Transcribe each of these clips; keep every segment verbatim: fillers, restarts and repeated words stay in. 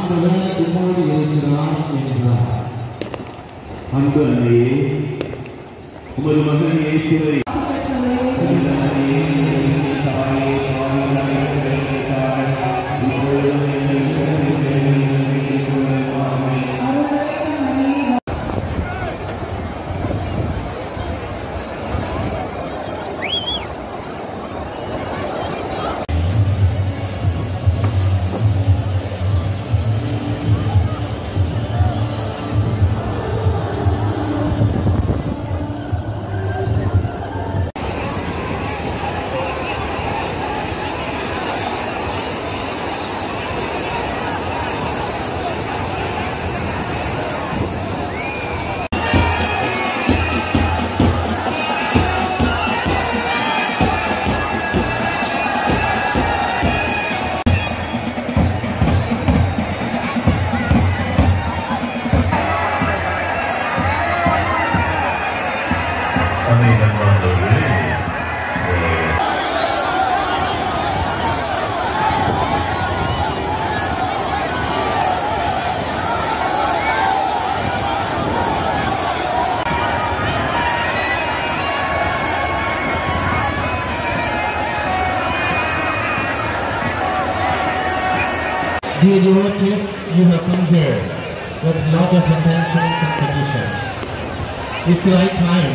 ஆண்டவர் உம்மோடு இருக்கிறார் என்றார். அன்பு அன்னையே, உமது மகன் இயேசுவை Dear devotees, you have come here with a lot of intentions and conditions. It's the right time.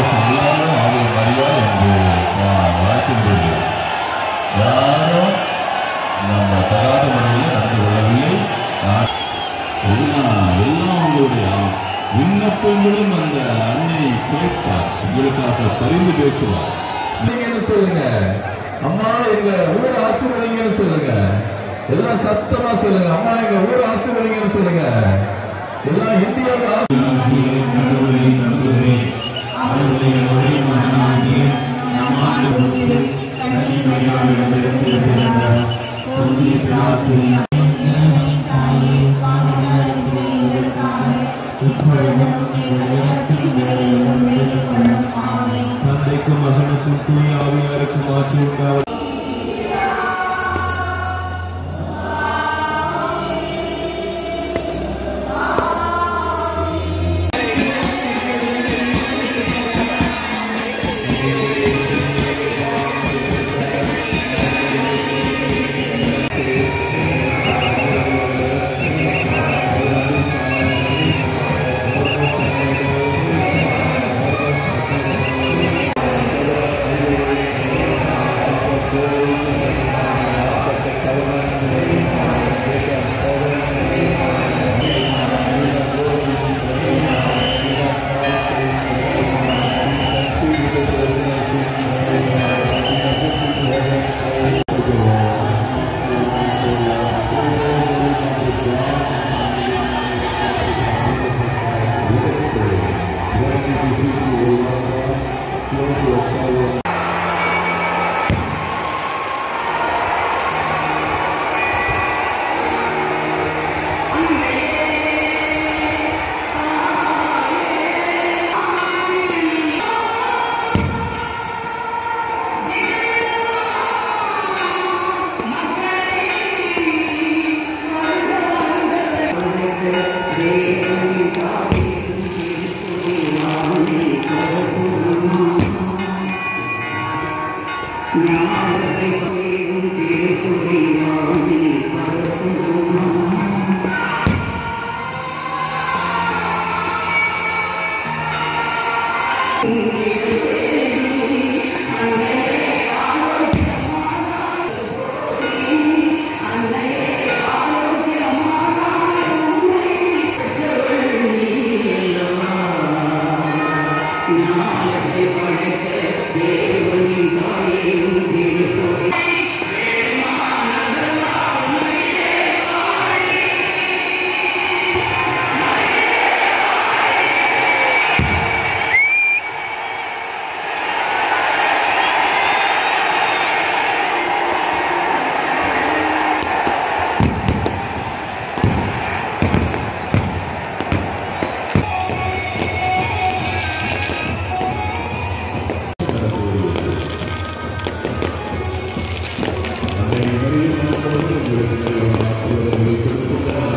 விண்ணப்பங்களும் அந்த அன்னை கேட்பார், உங்களுக்காக பரிந்து பேசுவார். நீங்க சொல்லுங்க, அம்மா எங்க ஊர் ஆசீர்வதிங்கன்னு சொல்லுங்க. எல்லாம் சத்தமா சொல்லுங்க, அம்மா எங்க ஊர் ஆசீர்வதிங்கன்னு சொல்லுங்க. எல்லாம் இந்தியாவுக்கு தந்தைக்கும் மகனுக்கும் தூய ஆவியாருக்கும் ஆட்சி உண்டாவது. Thank you.